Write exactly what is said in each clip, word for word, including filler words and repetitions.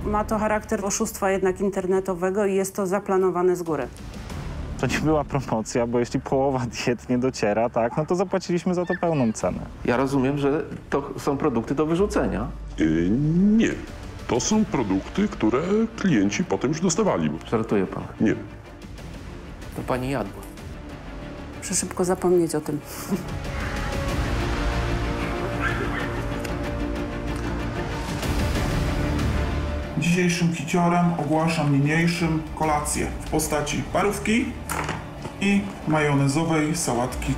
Ma to charakter oszustwa jednak internetowego i jest to zaplanowane z góry. To nie była promocja, bo jeśli połowa diet nie dociera, tak, no to zapłaciliśmy za to pełną cenę. Ja rozumiem, że to są produkty do wyrzucenia. Yy, nie. To są produkty, które klienci potem już dostawali. Żartuje pan? Nie. To pani jadła. Muszę szybko zapomnieć o tym. Dzisiejszym kiciorem ogłaszam niniejszym kolację w postaci parówki i majonezowej sałatki.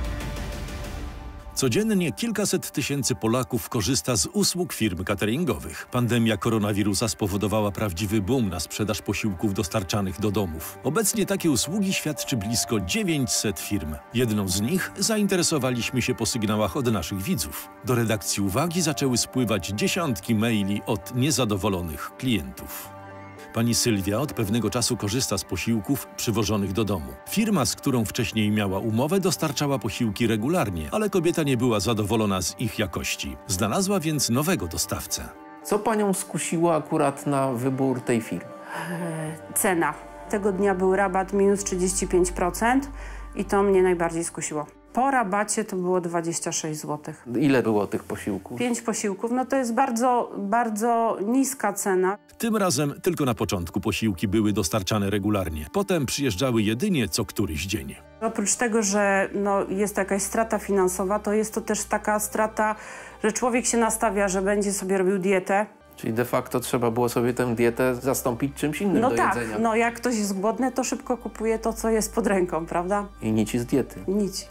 Codziennie kilkaset tysięcy Polaków korzysta z usług firm cateringowych. Pandemia koronawirusa spowodowała prawdziwy boom na sprzedaż posiłków dostarczanych do domów. Obecnie takie usługi świadczy blisko dziewięćset firm. Jedną z nich zainteresowaliśmy się po sygnałach od naszych widzów. Do redakcji Uwagi zaczęły spływać dziesiątki maili od niezadowolonych klientów. Pani Sylwia od pewnego czasu korzysta z posiłków przywożonych do domu. Firma, z którą wcześniej miała umowę, dostarczała posiłki regularnie, ale kobieta nie była zadowolona z ich jakości. Znalazła więc nowego dostawcę. Co panią skusiło akurat na wybór tej firmy? Eee, cena. Tego dnia był rabat minus trzydzieści pięć procent i to mnie najbardziej skusiło. Po rabacie to było dwadzieścia sześć złotych. Ile było tych posiłków? Pięć posiłków, no to jest bardzo, bardzo niska cena. Tym razem tylko na początku posiłki były dostarczane regularnie. Potem przyjeżdżały jedynie co któryś dzień. Oprócz tego, że no, jest jakaś strata finansowa, to jest to też taka strata, że człowiek się nastawia, że będzie sobie robił dietę. Czyli de facto trzeba było sobie tę dietę zastąpić czymś innym no do tak, jedzenia. No jak ktoś jest głodny, to szybko kupuje to, co jest pod ręką, prawda? I nici z diety. Nici.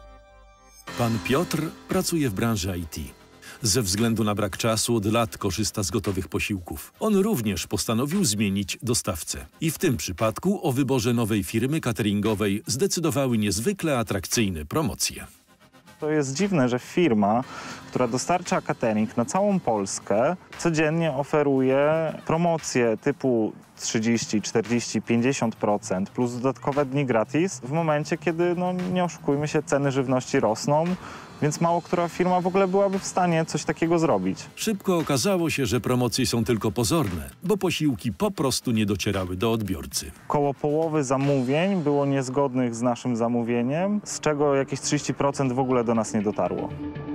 Pan Piotr pracuje w branży I T. Ze względu na brak czasu od lat korzysta z gotowych posiłków. On również postanowił zmienić dostawcę. I w tym przypadku o wyborze nowej firmy cateringowej zdecydowały niezwykle atrakcyjne promocje. To jest dziwne, że firma, która dostarcza catering na całą Polskę, codziennie oferuje promocje typu trzydzieści, czterdzieści, pięćdziesiąt procent plus dodatkowe dni gratis w momencie, kiedy, no nie oszukujmy się, ceny żywności rosną, więc mało która firma w ogóle byłaby w stanie coś takiego zrobić. Szybko okazało się, że promocje są tylko pozorne, bo posiłki po prostu nie docierały do odbiorcy. Koło połowy zamówień było niezgodnych z naszym zamówieniem, z czego jakieś trzydzieści procent w ogóle do nas nie dotarło.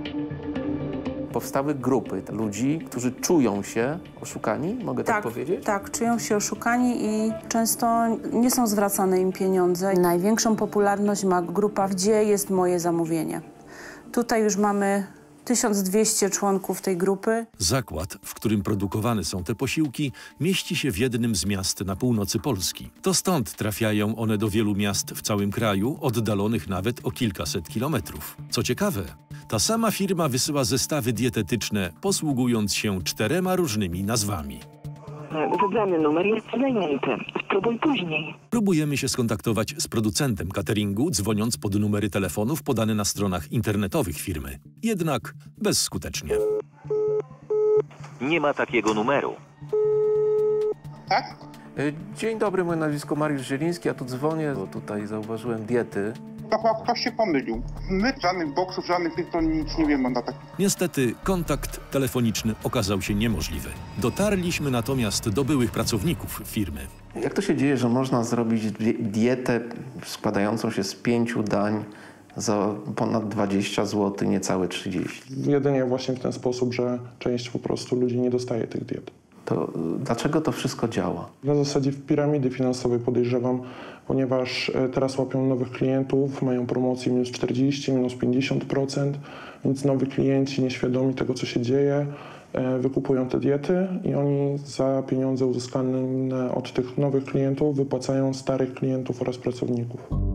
Powstały grupy ludzi, którzy czują się oszukani, mogę tak, tak powiedzieć? Tak, czują się oszukani i często nie są zwracane im pieniądze. Największą popularność ma grupa Gdzie jest moje zamówienie? Tutaj już mamy tysiąc dwieście członków tej grupy. Zakład, w którym produkowane są te posiłki, mieści się w jednym z miast na północy Polski. To stąd trafiają one do wielu miast w całym kraju, oddalonych nawet o kilkaset kilometrów. Co ciekawe, ta sama firma wysyła zestawy dietetyczne, posługując się czterema różnymi nazwami. Wybrany numer jest zajęty. Spróbuj później. Próbujemy się skontaktować z producentem cateringu, dzwoniąc pod numery telefonów podane na stronach internetowych firmy. Jednak bezskutecznie. Nie ma takiego numeru. Tak? Dzień dobry, moje nazwisko Mariusz Zieliński, ja tu dzwonię, bo tutaj zauważyłem diety. To chyba ktoś się pomylił. My żadnych boksów, żadnych tych to nic nie wiemy na tak. Niestety kontakt telefoniczny okazał się niemożliwy. Dotarliśmy natomiast do byłych pracowników firmy. Jak to się dzieje, że można zrobić dietę składającą się z pięciu dań za ponad dwadzieścia złotych, niecałe trzydzieści? Jedynie właśnie w ten sposób, że część po prostu ludzi nie dostaje tych diet. To dlaczego to wszystko działa? Na zasadzie piramidy finansowej podejrzewam, ponieważ teraz łapią nowych klientów, mają promocję minus czterdzieści, minus pięćdziesiąt procent, więc nowi klienci nieświadomi tego, co się dzieje, wykupują te diety i oni za pieniądze uzyskane od tych nowych klientów wypłacają starych klientów oraz pracowników.